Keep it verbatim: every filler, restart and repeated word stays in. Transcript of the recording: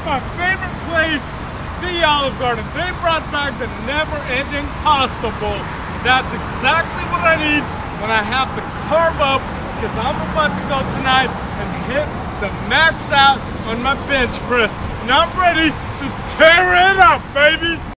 my favorite place, the Olive Garden. They brought back the never-ending pasta bowl. That's exactly what I need when I have to carb up, because I'm about to go tonight and hit the max out on my bench press. And I'm ready to tear it up, baby.